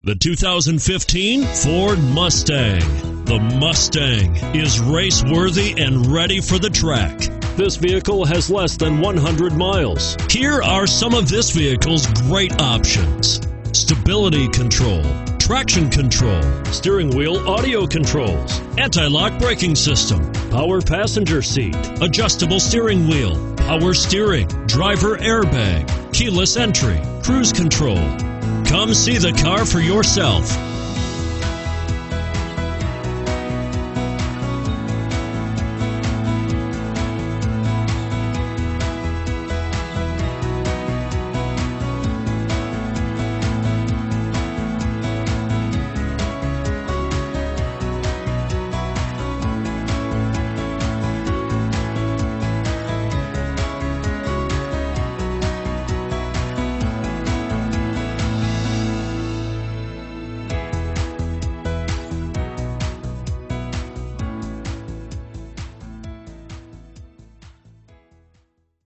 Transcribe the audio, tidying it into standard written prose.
The 2015 Ford Mustang. The Mustang is race-worthy and ready for the track. This vehicle has less than 100 miles. Here are some of this vehicle's great options: stability control, traction control, steering wheel audio controls, anti-lock braking system, power passenger seat, adjustable steering wheel, power steering, driver airbag, keyless entry, cruise control. Come see the car for yourself.